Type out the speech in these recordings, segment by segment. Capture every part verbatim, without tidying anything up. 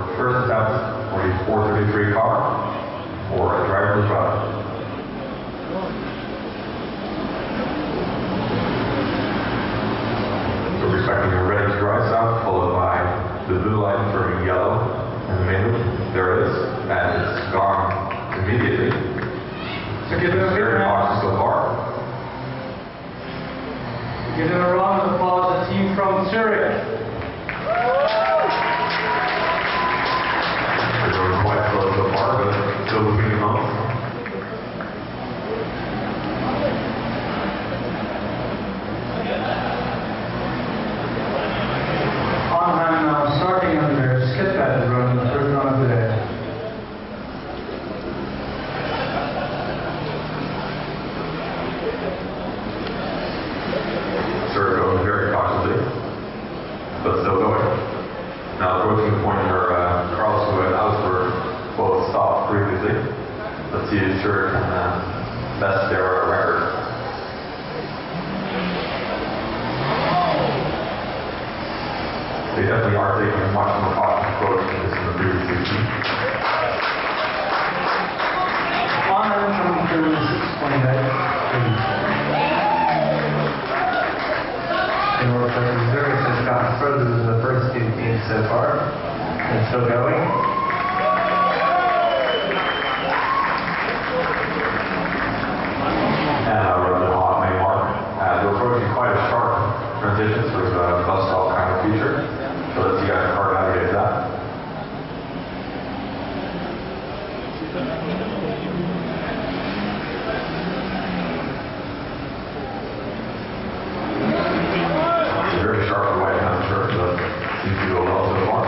first attempt for the four thirty-three car for a driverless run. So we're expecting a ready to dry sound, followed by the blue light turning yellow in the middle. There it is, and it's gone immediately. So give it a very cautious so far. Give them a round of applause, the team from Zurich. They're going quite slow so far, but still moving along. Arnhem now starting on their skid pad run, the first run of the day. Sir going very cautiously, but still going. Now approaching the point where uh, Carlos and Augsburg both stopped previously. Let's see if Sir can uh, best their record. They definitely are taking a much more cautious approach than this in the previous sixteen. Arnhem coming through six twenty-eight. Zurich has gotten further than the first two teams so far, and still going. And uh, we're at the hot main mark. Uh, they're approaching quite a sharp transition, so there's a bus stop kind of feature. So let's see how the car navigates that. Very sharp and white, I'm not sure, but seems to go well so far.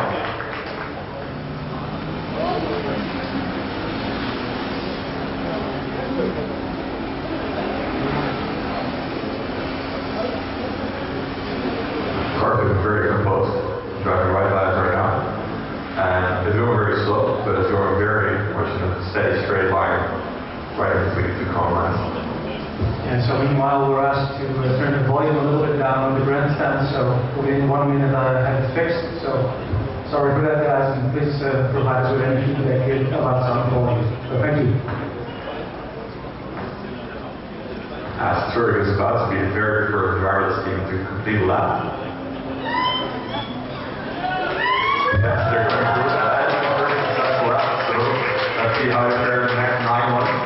Car's looking very composed, driving right lines right now. And it's going very slow, but it's going very much in a steady straight line right in between the two cone lines. And so meanwhile we're asked to uh, turn the volume a little bit down on the grandstand, so within one minute I have it fixed. So sorry for that, guys, and please uh, provide us with any feedback about sound volume. So thank you. As Zurich is about to be the very first driverless team to complete a lap. Yes, they're going through that. That is a very successful lap, so let's see how they fare in the next nine months.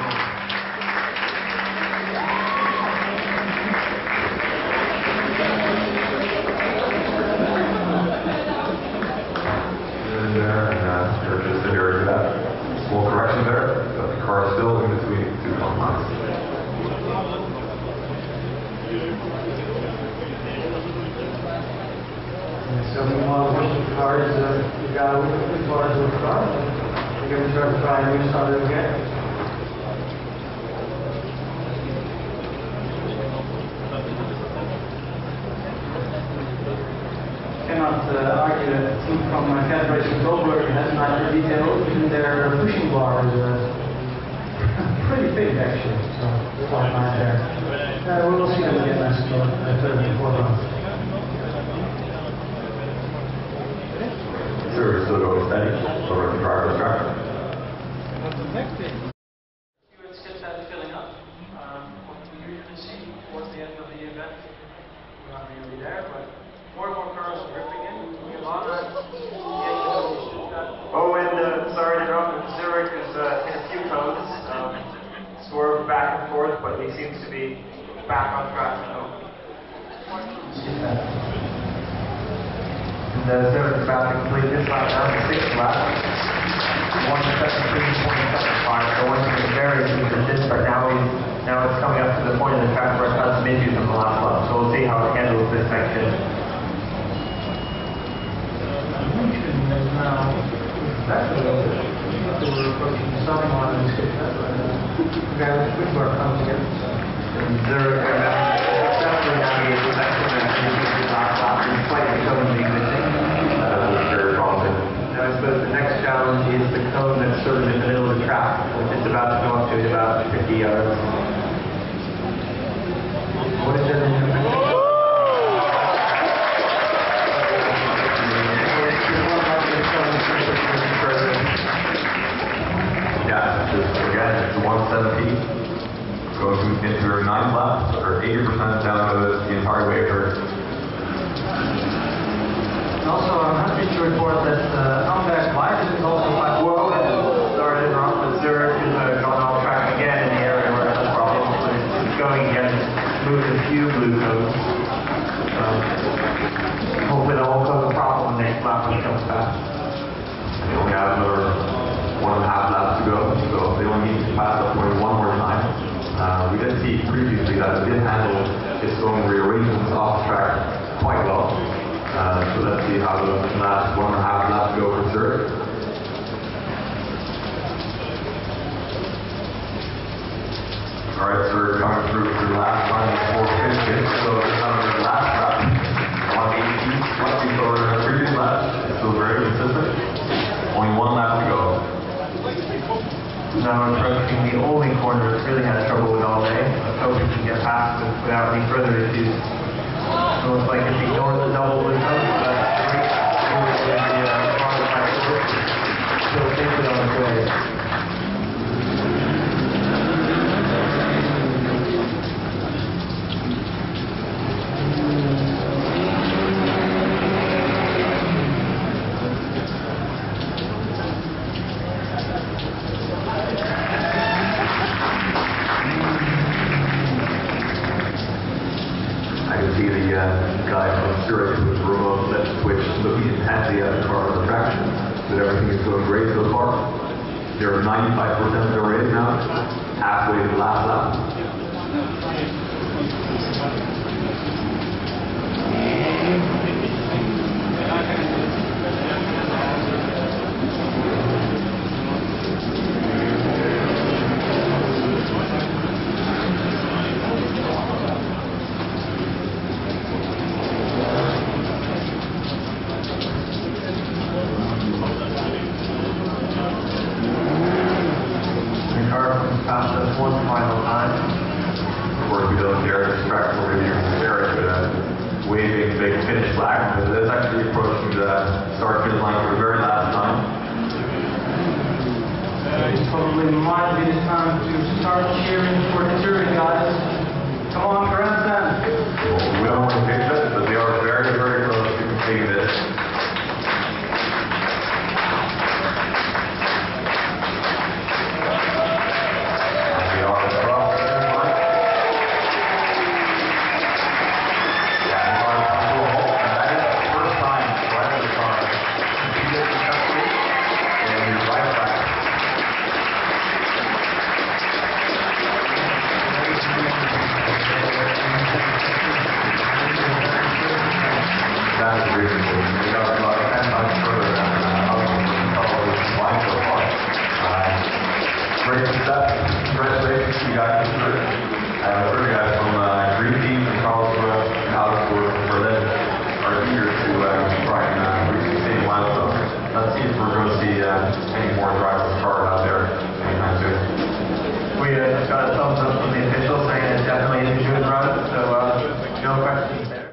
There, and uh, there's just an area to that. Small correction there, but the car is still in between two cone lines. And so meanwhile the car is uh, we got a little bit larger with the car. We're going to try to try and restart it again. Cannot uh, argue that the team from uh, Cat Racing Goldberg has nicer detail. Even their pushing bar is uh, pretty big actually, so quite nice there. Uh, we will see them again next year, uh, third and fourth round. Sure, we're still going steady over at the driverless track. It's skid pad filling up. Um, what we usually see towards the end of the event. We're not really there, but more and more cars are ripping in. Oh, and uh, sorry to interrupt, Zurich has uh, hit a few cones, um, swerved back and forth, but he seems to be back on track now. And uh, Zurich is about to complete this lap now, the sixth lap. one seventeen point seven five, so once again very deep at this, but now, he's, now it's coming up to the point of the track where it has some issues on the last lap, so we'll see how it handles this section. Now, that's a little bit. We're approaching the starting line and skip that. Okay, which work comes again. Zurich are now successfully navigating the section that is last lap and slightly cone existing. That was very promising. Now I suppose the next challenge is the cone that's sort of in the middle of the track, which it's about to go up to at about fifty yards. What is that in the picture? Thank you. ninth lap, or eighty percent down the, the entire way curve. Also, I'm happy to report that uh, Amberg Light is also quite Well, sorry to interrupt, but Zurich has uh, gone off track again in the area where it has problems. So it's going again, moved a few blue codes. So hopefully that won't cause a problem when next lap when it comes back. They only have another one and a half laps to go, so they only need to pass up point one more time. Uh, we did see previously that it did handle its own rearrangements off track quite well. Uh, so let's see how the last one and a half laps go for Zurich. Alright, so we're coming through for the last time before finishing. So it's on the last lap. one eighty, slightly slower than the previous lap. It's still very consistent. Only one lap to go. Now we're approaching the only corner it's really had trouble with all day. Let's hope we can get past it without any further issues. It looks like it's ignored the double blue coat, so that's great. Hopefully the uh, car is back to work. Still safely on its way. I can see the uh, guy from Zurich with the remote left switch looking intently at the car on the traction, but everything is going great so far. They're ninety-five percent already now, halfway to the last lap. The car comes past us one final time. Of course, we don't dare distract over here in Zurich with a waving big finish flag, but it is actually approaching the start finish line for the very last time. Uh, it probably might be the time to start cheering for the Zurich guys. Come on, grandstand. We don't want to fix it, but they are very, very close to completing this. They are across the finish line. Yeah, the car has come to a halt, and that is the first time the driver of the car competed successfully in the right track. That is reasonable. We got about ten times further than uh, other colors combined so far. Uh, great success. Congratulations to you guys for it. Uh, we're guys from uh, Green Team in Karlsruhe and Augsburg and Berlin are eager to uh, try and uh, reach the same milestone. Let's see if we're going to see uh, any more drivers